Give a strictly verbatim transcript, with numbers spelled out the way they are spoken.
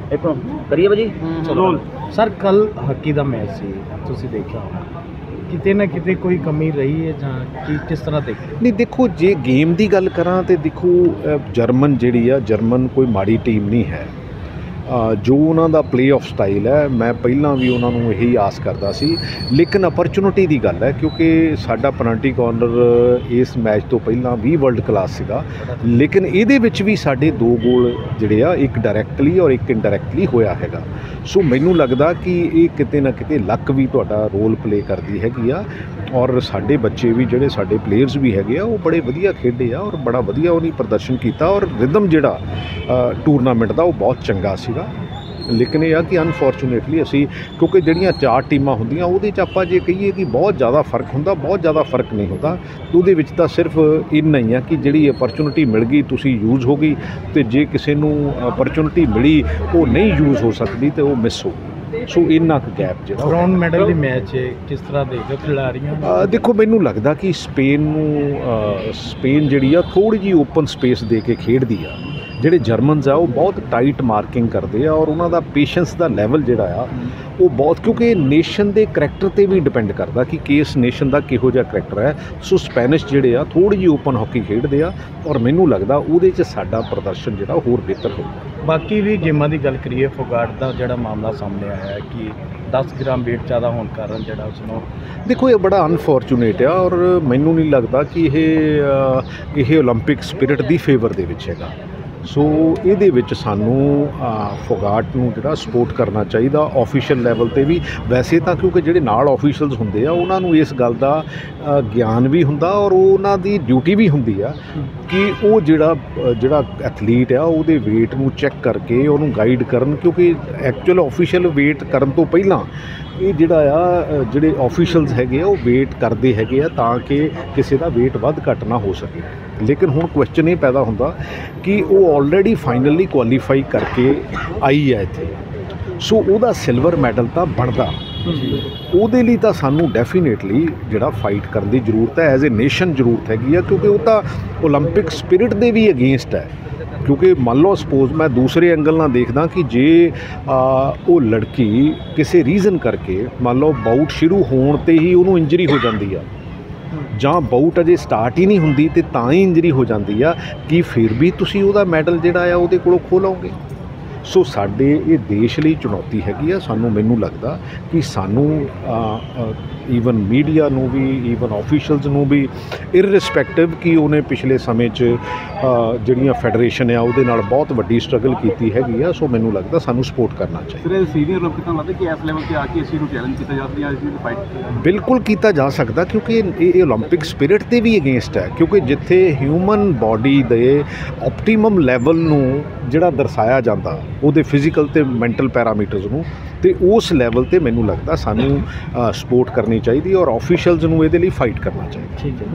ਇੱਕ ਕਰੀਏ ਭਾਜੀ ਚਲੋ ਸਰ, ਕੱਲ ਹਾਕੀ ਦਾ ਮੈਚ ਸੀ, ਤੁਸੀਂ ਦੇਖਿਆ ਹੋਣਾ, ਕਿਤੇ ਨਾ ਕਿਤੇ ਕੋਈ ਕਮੀ ਰਹੀ ਹੈ ਜਾਂ ਕੀ ਕਿਸ ਤਰ੍ਹਾਂ ਦੇਖਦੇ? ਨਹੀਂ ਦੇਖੋ, ਜੇ ਗੇਮ ਦੀ ਗੱਲ ਕਰਾਂ ਤੇ ਦੇਖੋ ਜਰਮਨ ਜਿਹੜੀ ਆ, ਜਰਮਨ ਕੋਈ ਮਾੜੀ ਟੀਮ ਨਹੀਂ ਹੈ। ਜੋ ਉਹਨਾਂ ਦਾ ਪਲੇ ਆਫ ਸਟਾਈਲ ਹੈ, ਮੈਂ ਪਹਿਲਾਂ ਵੀ ਉਹਨਾਂ ਨੂੰ ਇਹੀ ਆਸ ਕਰਦਾ ਸੀ, ਲੇਕਿਨ ਅਪਰਚੁਨਿਟੀ ਦੀ ਗੱਲ ਹੈ ਕਿਉਂਕਿ ਸਾਡਾ ਪੈਨਲਟੀ ਕਾਰਨਰ ਇਸ ਮੈਚ ਤੋਂ ਪਹਿਲਾਂ ਵੀ ਵਰਲਡ ਕਲਾਸ ਸੀਗਾ, ਲੇਕਿਨ ਇਹਦੇ ਵਿੱਚ ਵੀ ਸਾਡੇ ਦੋ ਗੋਲ ਜਿਹੜੇ ਆ, ਇੱਕ ਡਾਇਰੈਕਟਲੀ ਔਰ ਇੱਕ ਇਨਡਾਇਰੈਕਟਲੀ ਹੋਇਆ ਹੈਗਾ। ਸੋ ਮੈਨੂੰ ਲੱਗਦਾ ਕਿ ਇਹ ਕਿਤੇ ਨਾ ਕਿਤੇ ਲੱਕ ਵੀ ਤੁਹਾਡਾ ਰੋਲ ਪਲੇ ਕਰਦੀ ਹੈਗੀ ਆ, ਔਰ ਸਾਡੇ ਬੱਚੇ ਵੀ ਜਿਹੜੇ ਸਾਡੇ ਪਲੇਅਰਸ ਵੀ ਹੈਗੇ ਆ, ਉਹ ਬੜੇ ਵਧੀਆ ਖੇਡੇ ਆ ਔਰ ਬੜਾ ਵਧੀਆ ਉਹਨੇ ਪ੍ਰਦਰਸ਼ਨ ਕੀਤਾ, ਔਰ ਰਿਦਮ ਜਿਹੜਾ ਟੂਰਨਾਮੈਂਟ ਦਾ ਉਹ ਬਹੁਤ ਚੰਗਾ ਸੀਗਾ। ਲੇਕਿਨ ਇਹ ਆ ਕਿ ਅਨਫੋਰਚੂਨੇਟਲੀ ਅਸੀਂ, ਕਿਉਂਕਿ ਜਿਹੜੀਆਂ ਚਾਰ ਟੀਮਾਂ ਹੁੰਦੀਆਂ ਉਹਦੇ 'ਚ ਆਪਾਂ ਜੇ ਕਹੀਏ ਕਿ ਬਹੁਤ ਜ਼ਿਆਦਾ ਫਰਕ ਹੁੰਦਾ, ਬਹੁਤ ਜ਼ਿਆਦਾ ਫਰਕ ਨਹੀਂ ਹੁੰਦਾ। ਉਹਦੇ ਵਿੱਚ ਤਾਂ ਸਿਰਫ ਇੰਨਾ ਹੀ ਆ ਕਿ ਜਿਹੜੀ ਅਪਰਚੁਨਿਟੀ ਮਿਲ ਗਈ ਤੁਸੀਂ ਯੂਜ਼ ਹੋ ਗਈ, ਅਤੇ ਜੇ ਕਿਸੇ ਨੂੰ ਅਪਰਚੁਨਿਟੀ ਮਿਲੀ ਉਹ ਨਹੀਂ ਯੂਜ਼ ਹੋ ਸਕਦੀ ਅਤੇ ਉਹ ਮਿਸ ਹੋ ਗਈ। ਸੋ ਇੰਨਾ ਕੁ ਗੈਪ ਜਿਹੜਾ ਬ੍ਰੌਂਜ਼ ਮੈਡਲ ਦੇ ਮੈਚ ਕਿਸ ਤਰ੍ਹਾਂ ਦੇਖਦੇ ਖਿਡਾਰੀਆਂ? ਦੇਖੋ, ਮੈਨੂੰ ਲੱਗਦਾ ਕਿ ਸਪੇਨ ਨੂੰ ਸਪੇਨ ਜਿਹੜੀ ਆ ਥੋੜ੍ਹੀ ਜਿਹੀ ਓਪਨ ਸਪੇਸ ਦੇ ਕੇ ਖੇਡਦੀ ਆ। ਜਿਹੜੇ ਜਰਮਨਸ ਆ ਉਹ ਬਹੁਤ ਟਾਈਟ ਮਾਰਕਿੰਗ ਕਰਦੇ ਆ, ਔਰ ਉਹਨਾਂ ਦਾ ਪੇਸ਼ੈਂਸ ਦਾ ਲੈਵਲ ਜਿਹੜਾ ਆ ਉਹ ਬਹੁਤ, ਕਿਉਂਕਿ ਨੇਸ਼ਨ ਦੇ ਕਰੈਕਟਰ 'ਤੇ ਵੀ ਡਿਪੈਂਡ ਕਰਦਾ ਕਿ ਕਿਸ ਨੇਸ਼ਨ ਦਾ ਕਿਹੋ ਜਿਹਾ ਕਰੈਕਟਰ ਹੈ। ਸੋ ਸਪੈਨਿਸ਼ ਜਿਹੜੇ ਆ ਥੋੜ੍ਹੀ ਜਿਹੀ ਓਪਨ ਹਾਕੀ ਖੇਡਦੇ ਆ, ਔਰ ਮੈਨੂੰ ਲੱਗਦਾ ਉਹਦੇ 'ਚ ਸਾਡਾ ਪ੍ਰਦਰਸ਼ਨ ਜਿਹੜਾ ਹੋਰ ਬਿਹਤਰ ਹੋਊਗਾ। ਬਾਕੀ ਵੀ ਗੇਮਾਂ ਦੀ ਗੱਲ ਕਰੀਏ, ਫੋਗਾਟ ਦਾ ਜਿਹੜਾ ਮਾਮਲਾ ਸਾਹਮਣੇ ਆਇਆ ਹੈ ਕਿ ਦਸ ਗ੍ਰਾਮ ਵੇਟ ਜ਼ਿਆਦਾ ਹੋਣ ਕਾਰਨ ਜਿਹੜਾ ਉਸਨੂੰ, ਦੇਖੋ ਇਹ ਬੜਾ ਅਨਫੋਰਚੂਨੇਟ ਆ, ਔਰ ਮੈਨੂੰ ਨਹੀਂ ਲੱਗਦਾ ਕਿ ਇਹ ਇਹ ਓਲੰਪਿਕ ਸਪਿਰਿਟ ਦੀ ਫੇਵਰ ਦੇ ਵਿੱਚ ਹੈਗਾ। ਸੋ ਇਹਦੇ ਵਿੱਚ ਸਾਨੂੰ ਫੋਗਾਟ ਨੂੰ ਜਿਹੜਾ ਸਪੋਰਟ ਕਰਨਾ ਚਾਹੀਦਾ ਆਫੀਸ਼ੀਅਲ ਲੈਵਲ 'ਤੇ ਵੀ। ਵੈਸੇ ਤਾਂ ਕਿਉਂਕਿ ਜਿਹੜੇ ਨਾਲ ਆਫੀਸ਼ੀਅਲਸ ਹੁੰਦੇ ਆ ਉਹਨਾਂ ਨੂੰ ਇਸ ਗੱਲ ਦਾ ਗਿਆਨ ਵੀ ਹੁੰਦਾ, ਔਰ ਉਹਨਾਂ ਦੀ ਡਿਊਟੀ ਵੀ ਹੁੰਦੀ ਆ ਕਿ ਉਹ ਜਿਹੜਾ ਜਿਹੜਾ ਐਥਲੀਟ ਆ ਉਹਦੇ ਵੇਟ ਨੂੰ ਚੈੱਕ ਕਰਕੇ ਉਹਨੂੰ ਗਾਈਡ ਕਰਨ, ਕਿਉਂਕਿ ਐਕਚੁਅਲ ਆਫੀਸ਼ੀਅਲ ਵੇਟ ਕਰਨ ਤੋਂ ਪਹਿਲਾਂ ਇਹ ਜਿਹੜਾ ਆ ਜਿਹੜੇ ਆਫੀਸ਼ੀਅਲਸ ਹੈਗੇ ਆ ਉਹ ਵੇਟ ਕਰਦੇ ਹੈਗੇ ਆ ਤਾਂ ਕਿ ਕਿਸੇ ਦਾ ਵੇਟ ਵੱਧ ਘੱਟ ਨਾ ਹੋ ਸਕੇ। ਲੇਕਿਨ ਹੁਣ ਕੁਐਸਚਨ ਇਹ ਪੈਦਾ ਹੁੰਦਾ ਕਿ ਉਹ ਆਲਰੇਡੀ ਫਾਈਨਲੀ ਕੁਆਲੀਫਾਈ ਕਰਕੇ ਆਈ ਹੈ ਇੱਥੇ, ਸੋ ਉਹਦਾ ਸਿਲਵਰ ਮੈਡਲ ਤਾਂ ਬਣਦਾ। ਉਹਦੇ ਲਈ ਤਾਂ ਸਾਨੂੰ ਡੈਫੀਨੇਟਲੀ ਜਿਹੜਾ ਫਾਈਟ ਕਰਨ ਦੀ ਜ਼ਰੂਰਤ ਹੈ, ਐਜ਼ ਏ ਨੇਸ਼ਨ ਜ਼ਰੂਰਤ ਹੈਗੀ ਆ, ਕਿਉਂਕਿ ਉਹ ਤਾਂ ਓਲੰਪਿਕ ਸਪਿਰਿਟ ਦੇ ਵੀ ਅਗੇਂਸਟ ਹੈ। ਕਿਉਂਕਿ ਮੰਨ ਲਓ ਸਪੋਜ਼ ਮੈਂ ਦੂਸਰੇ ਐਂਗਲ ਨਾਲ ਦੇਖਦਾ ਕਿ ਜੇ ਉਹ ਲੜਕੀ ਕਿਸੇ ਰੀਜ਼ਨ ਕਰਕੇ, ਮੰਨ ਲਓ ਬਾਊਟ ਸ਼ੁਰੂ ਹੋਣ 'ਤੇ ਹੀ ਉਹਨੂੰ ਇੰਜਰੀ ਹੋ ਜਾਂਦੀ ਆ, ਜਾਂ ਬਾਊਟ ਅਜੇ ਸਟਾਰਟ ਹੀ ਨਹੀਂ ਹੁੰਦੀ ਅਤੇ ਤਾਂ ਹੀ ਇੰਜਰੀ ਹੋ ਜਾਂਦੀ ਆ, ਕਿ ਫਿਰ ਵੀ ਤੁਸੀਂ ਉਹਦਾ ਮੈਡਲ ਜਿਹੜਾ ਆ ਉਹਦੇ ਕੋਲੋਂ ਖੋਹ ਲਓਗੇ। ਸੋ ਸਾਡੇ ਇਹ ਦੇਸ਼ ਲਈ ਚੁਣੌਤੀ ਹੈਗੀ ਆ। ਸਾਨੂੰ ਮੈਨੂੰ ਲੱਗਦਾ ਕਿ ਸਾਨੂੰ ਈਵਨ ਮੀਡੀਆ ਨੂੰ ਵੀ, ਈਵਨ ਆਫੀਸ਼ੀਅਲਸ ਨੂੰ ਵੀ, ਇਰਰਿਸਪੈਕਟਿਵ ਕਿ ਉਹਨੇ ਪਿਛਲੇ ਸਮੇਂ 'ਚ ਜਿਹੜੀਆਂ ਫੈਡਰੇਸ਼ਨ ਆ ਉਹਦੇ ਨਾਲ ਬਹੁਤ ਵੱਡੀ ਸਟਰਗਲ ਕੀਤੀ ਹੈਗੀ ਆ। ਸੋ ਮੈਨੂੰ ਲੱਗਦਾ ਸਾਨੂੰ ਸਪੋਰਟ ਕਰਨਾ ਚਾਹੀਦਾ। ਸੀਨੀਅਰ ਓਲੰਪਿਕ ਨੂੰ ਲੱਗਦਾ ਕਿ ਇਸ ਲੈਵਲ 'ਤੇ ਆ ਕੇ ਇਸ ਨੂੰ ਚੈਲੰਜ ਕੀਤਾ ਜਾ ਸਕਦਾ, ਇਸ ਨੂੰ ਫਾਈਟ ਬਿਲਕੁਲ ਕੀਤਾ ਜਾ ਸਕਦਾ, ਕਿਉਂਕਿ ਇਹ ਓਲੰਪਿਕ ਸਪਿਰਿਟ 'ਤੇ ਵੀ ਅਗੇਂਸਟ ਹੈ। ਕਿਉਂਕਿ ਜਿੱਥੇ ਹਿਊਮਨ ਬਾਡੀ ਦੇ ਆਪਟੀਮਮ ਲੈਵਲ ਨੂੰ ਜਿਹੜਾ ਦਰਸਾਇਆ ਜਾਂਦਾ ਉਹਦੇ ਫਿਜ਼ੀਕਲ ਅਤੇ ਮੈਂਟਲ ਪੈਰਾਮੀਟਰਸ ਨੂੰ, ਅਤੇ ਉਸ ਲੈਵਲ 'ਤੇ ਮੈਨੂੰ ਲੱਗਦਾ ਸਾਨੂੰ ਸਪੋਰਟ ਕਰਨੀ ਚਾਹੀਦੀ ਔਰ ਆਫੀਸ਼ੀਅਲਸ ਨੂੰ ਇਹਦੇ ਲਈ ਫਾਈਟ ਕਰਨਾ ਚਾਹੀਦਾ। ਠੀਕ ਹੈ।